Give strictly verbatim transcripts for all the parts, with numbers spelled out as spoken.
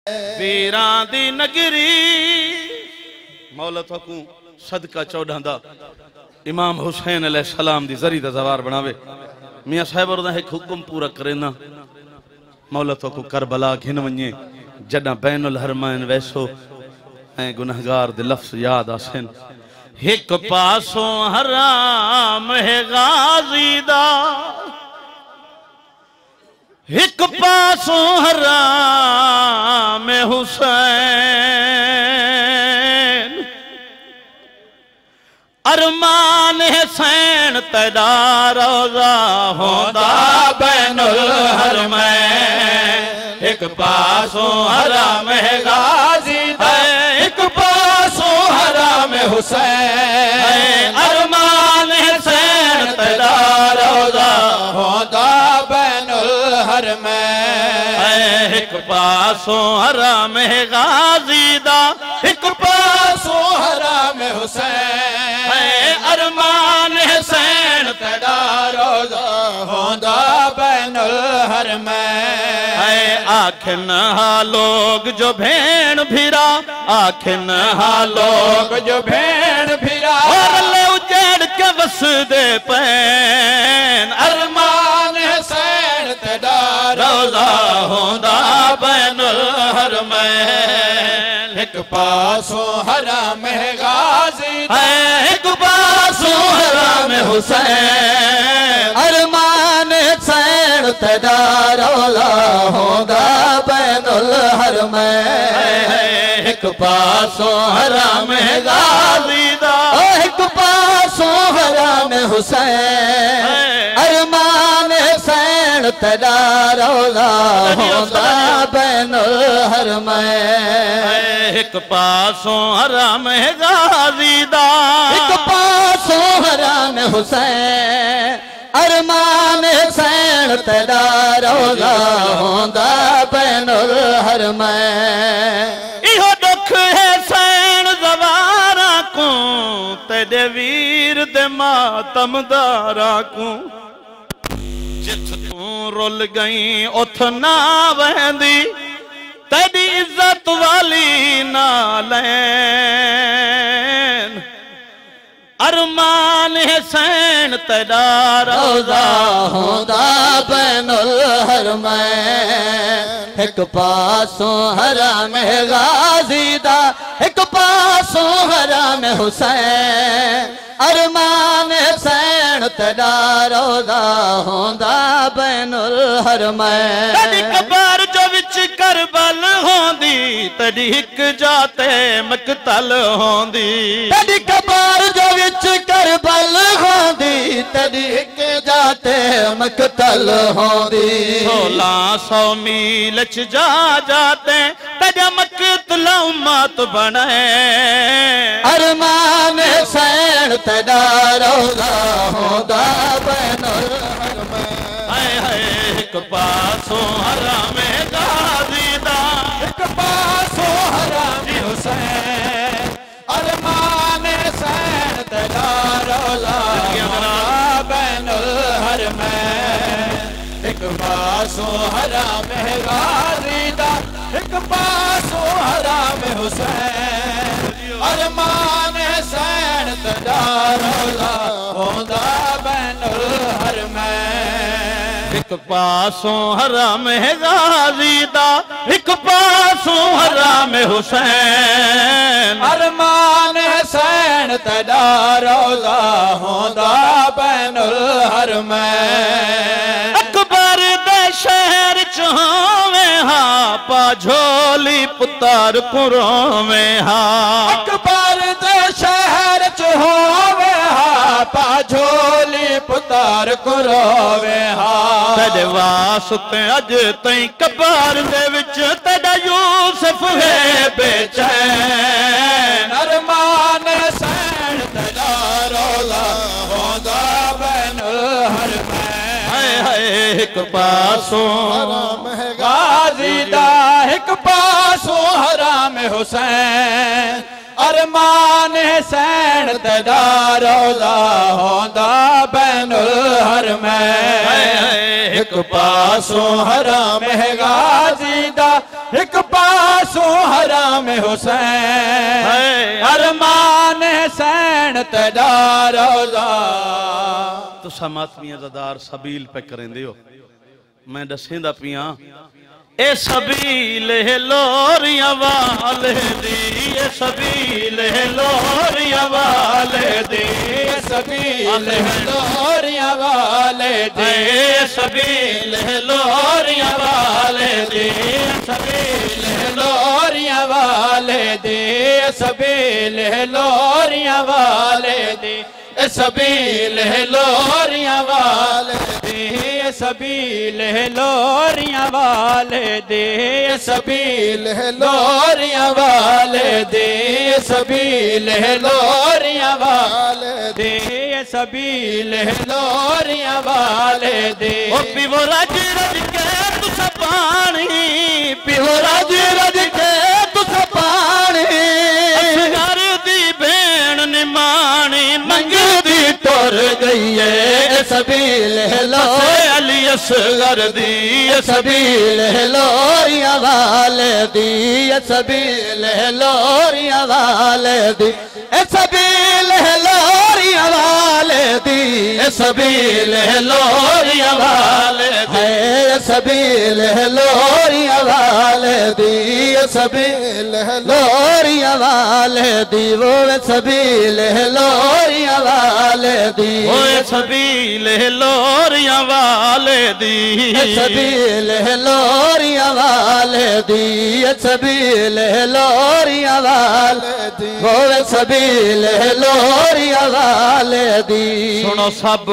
वीरां दी नगरी मौला तकू सदका चौदह इमाम हुसैन अलैहिस्सलाम दी जरी दा जवार बनावे। मियां साहिब और एक हुक्म पूरा करेना मौला तकू करबला घिन वने जडा बैनुल हरमैन वैसो ऐ गुनहगार दे लफ्ज़ याद आसन। एक पासों हराम है गाजी दा, एक पासों हराम है हुसैन। अरमान हुसैन तेरा रोज़ा होंदा बैनुल हरमैन। एक पासों हराम है गाजी दा, एक पासों हराम है हुसैन। अरमान हुसैन तेरा रोज़ा होंदा बैनुल हरमैन। एक पासों हराम है गाजी दा, एक पासों हराम है हुसैन। अरमान हुसैन तेरा रोज़ा होंदा बैनुल हरमैन। आखिन हा लोग जो भेड़ भिरा, आखिन हा लोग जो भेड़ भिरा, और ले उजड़ के बस दे पैन। अरमान हुसैन तेरा रोज़ा होंदा बैनुल हरमैन। एक पासों हराम है गाजी दा, एक पासों हराम है हुसैन। अरमान हुसैन तेरा रोज़ा होंदा बैनुल हरमैन। एक पासों हराम है गाजी दा, एक पासों हराम है हुसैन। अरमान हुसैन तेरा रोज़ा होंदा बैनुल हरमैन। एक पासों हराम है गाजी दा, एक पासों हराम है हुसैन। अरमान हुसैन तेरा रोज़ा होंदा बैनुल हरमैन। इहो दुख है सैन ज़वारा को, तेरे वीर दे मातमदारा को। जिथ तू रुल गई उथ ना वहंदी, तेरी इज्जत वाली नालैन। अरमान हुसैन तेरा रोज़ा होंदा बैनुल हरमैन। एक पासों हराम है गाजी दा, एक पासों हराम है हुसैन। अरमान हुसैन तेरा रोज़ा होंदा बैनुल हरमैन। तेरी कबर जो विच करबल होंदी, तेरी हिक जाते मकतल होंदी। तेरी कबर जो विच करबल होंदी, तेरी हिक जाते मकतल होंदी। सोलह सौ मील च जा जाते तेरा मकतल उम्मत बने। अरमान हुसैन तेरा रोज़ा होंदा बैनुल हरमैन। हाय हाय एक पासों हराम है गाजी दा, एक पासों हराम है हुसैन। अरमान हुसैन तेरा रोज़ा होंदा बैनुल हरमैन। एक पासों हराम है गाजी दा, एक पासों हराम है हुसैन। अरमान हुसैन तेरा रोज़ा होंदा बैनुल हरमैन। एक पासों हराम है गाजी दा, एक पासों हराम है हुसैन। अरमान हुसैन तेरा रोज़ा होंदा बैनुल हरमैन। अकबर दे शहर च होवे हा, पाझोली पुतार कुरोवे हा। अकबर दे शहर च होवे हा, पाझोली पुतार कुरोवे हा। तेरे वास्ते अज तई कबर दे विच तेरा यूसुफ है बेचैन। अरमान हुसैन तेरा रोज़ा होंदा बैनुल हरमैन। हाय हाय एक पासों हराम है गाजी दा, एक पासों हराम है हुसैन। अरमान हुसैन तेरा रोज़ा होंदा बैनुल हरमैन एक पासों हराम है गाजी दा एक पासों हराम हुसैन अरमान हुसैन तेरा रोज़ा। तुसा मातमिया ज़दार सबील पे करेंदे हो मैं दसेंदा पिया ए सबील लोरियां वाले दी ए सबील लोरियां वाले दी ए सबील लोरियां वाले दी ए सबील लोरियां वाले दी सबील लोरियां वाले दी सबील लोरियां वाले दी सबील लोरियां वाले दे सबील लोरियां वाले दे सबील लोरियां वाले दे सबील लोरियां वाले दे सबील लोरियां वाले दे पिवो रज रज के तुस पानी पिवो रज रज के तुस पानी असगर दी भेण निमाणी मंगदी तुर गई है सबील लो अली असगर दी सबील लोरियां वाले दी सबील लोरियां वाले दी सबील लोरियां वाले दी सबील लोरियां वाले है सबील लोरियां वाले दी सबील लोरियां वाले दी वो सबील लोरियां वाले दी वो सबील लोरियां वाले दी सबील लोरियां वाले दी सबील लोरियां वाले दी वो सबील लोरियां वाले दी। सुनो सब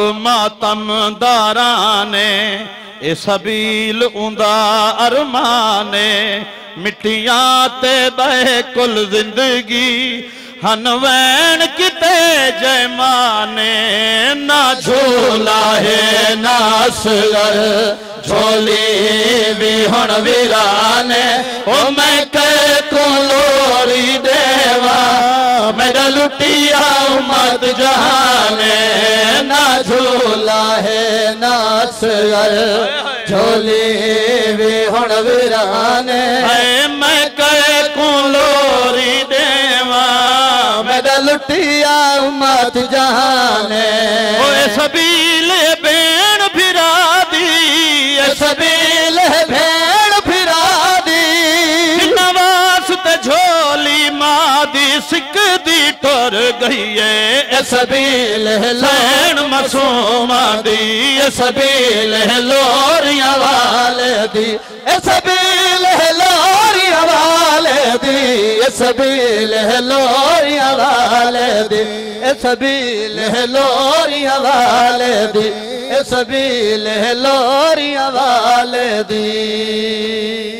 मातमदारा ने ए सबील उंदा अरमाने मिट्टियां ते बह कुल जिंदगी हनवैन किते जयमाने ना झूला है ना असगर झोली भी हुण वीराने ओ मैं कह को लोरी देवा मेरा लुटिया उम्मत जहाने ना झूला है ना असगर झोली भी हुण वीराने मैं कह को लोरी देवा मेरा लुटिया उम्मत जहाने ओए सबील भेण फिरा दी सबील भेण फिरा दी नवास ते झोली मादी सिक दी टुर गई है सबील लैन मासूमा दी सबील लोरियां वाले दी सबील लोरियां वाले दी सबील लोरियां वाले दी सबील लोरियां वाले दी सबील लोरियां वाले दी।